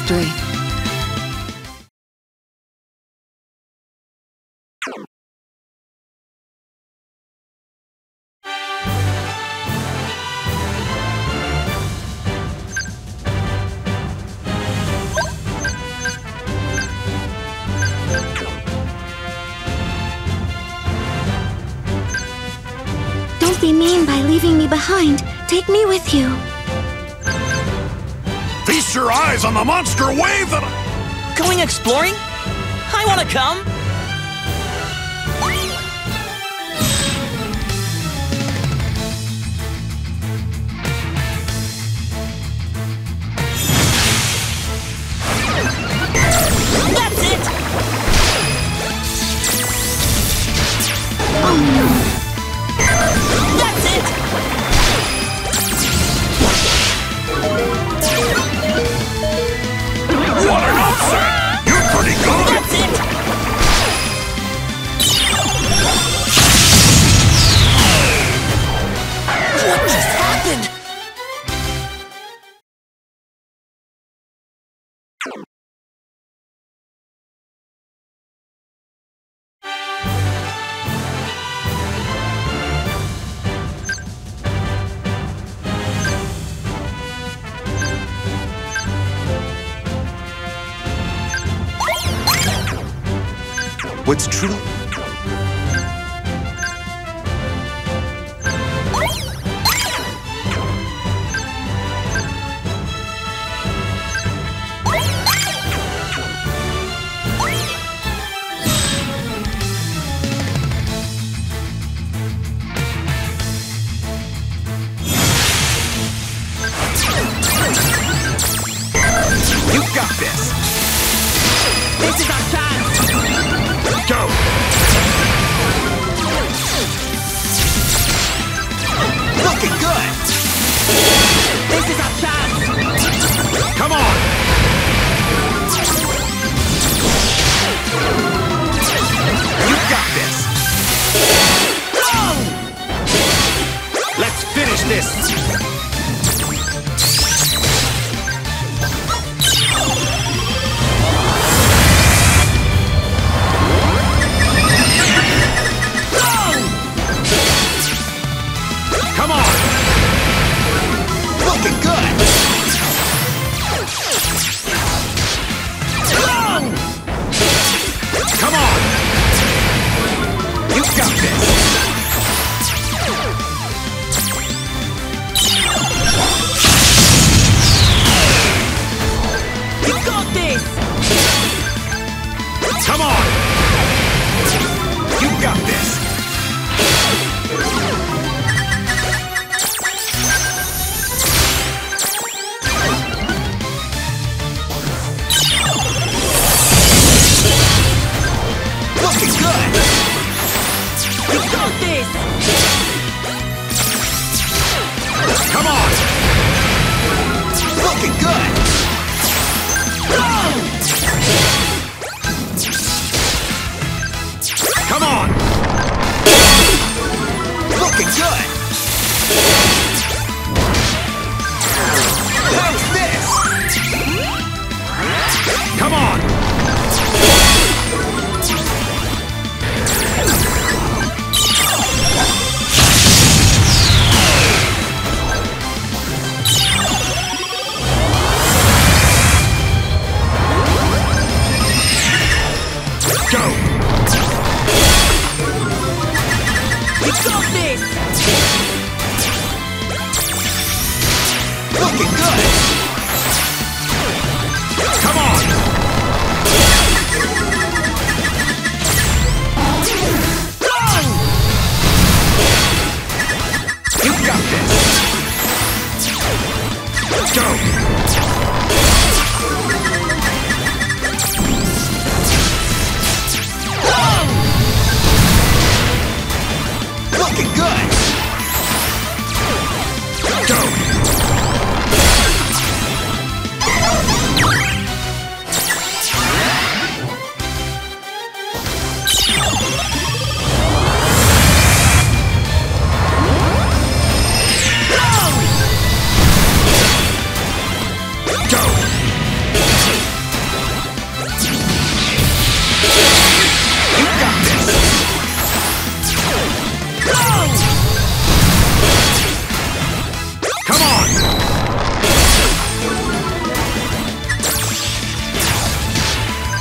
history. Don't be mean by leaving me behind. Take me with you. Feast your eyes on the monster wave that Going exploring? I wanna come! That's it! Oh no. That's it! What an upset! You're pretty good! That's it! What just happened? What's true? You got this! This is our chance! Go! Looking good! This is our chance! Come on! You got this! Go! Let's finish this!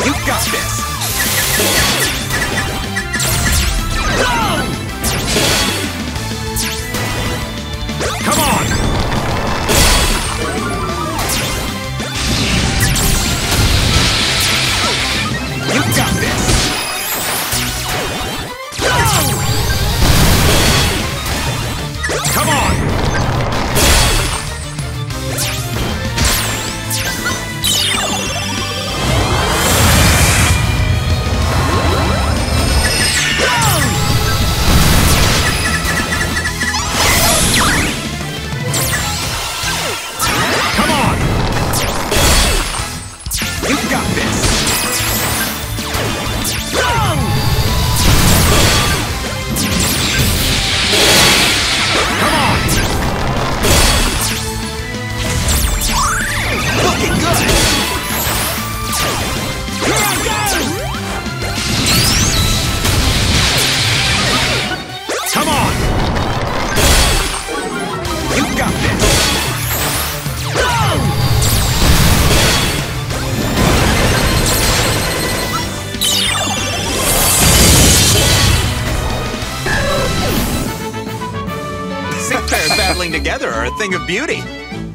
You got this. Come on. You got this. Come on. Come on. You got this. Come on. Looking good. Here I go. Come on. You got this. Sick pairs battling together are a thing of beauty.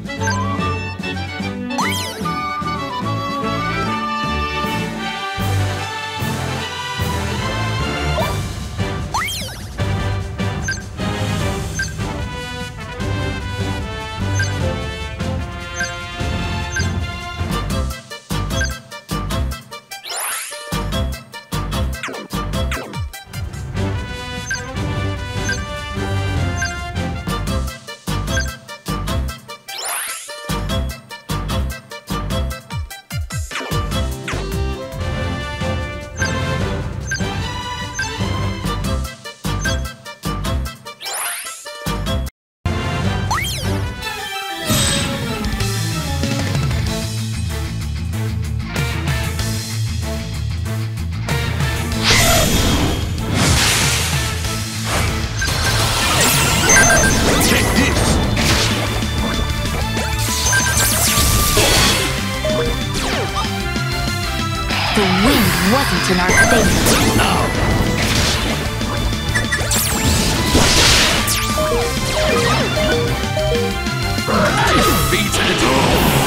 The wind wasn't in our favor. No. Beats it all.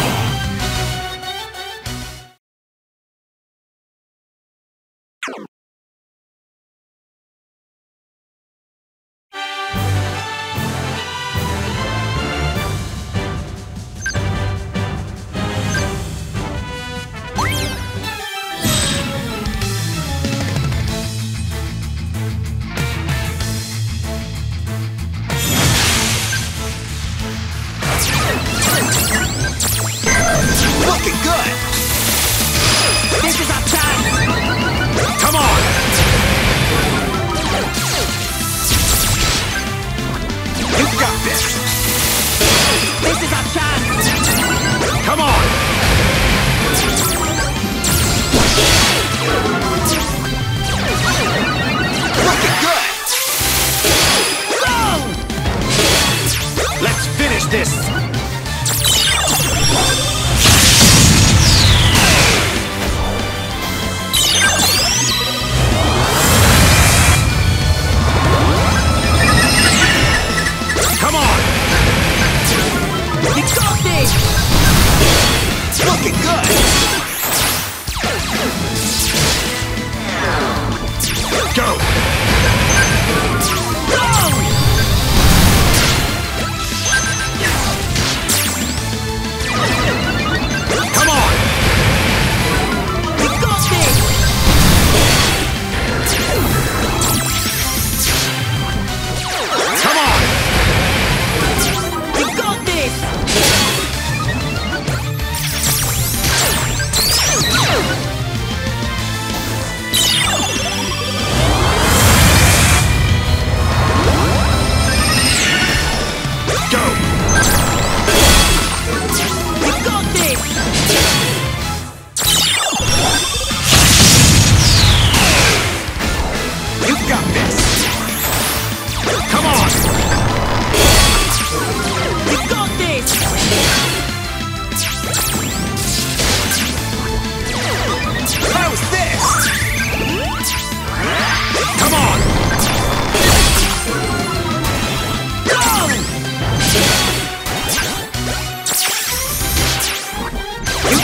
Looking good. This is our chance. Come on. You got this. This is our chance. Come on. Looking good. Go! Let's finish this. Come on. You got this. Looking good. Go. Come on. You got this. Come on. You got this.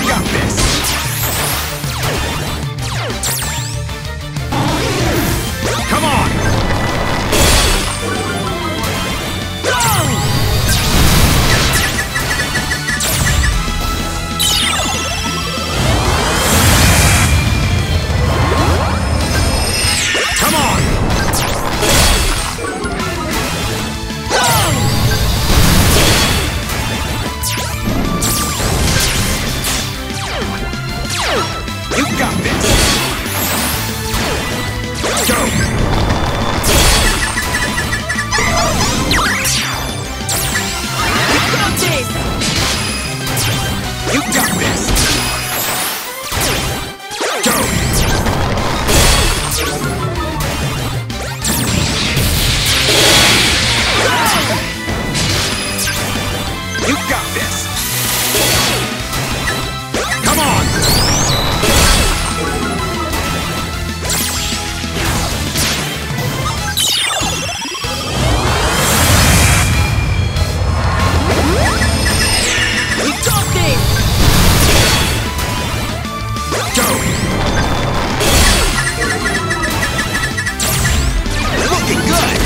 got this. Come on. Come on. You got this. Go. You got this! You got this. Go. You got this. Come on. You got this! Go. Looking good.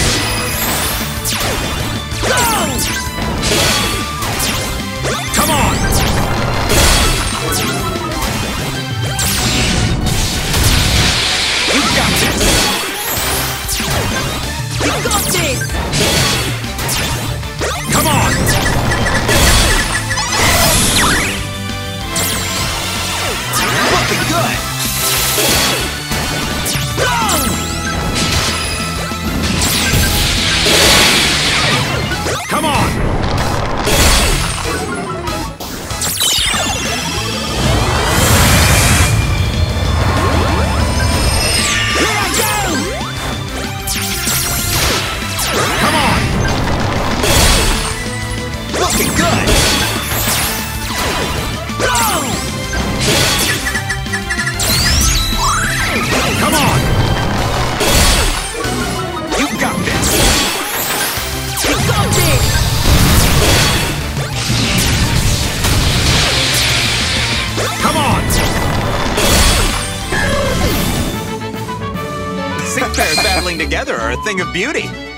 Go! Come on. You got this. You got this! Come on. Looking good. Go! Come on. Here I go! Come on. Looking good. Go! Come on. You got this. You got this! Come on. Sick pairs battling together are a thing of beauty.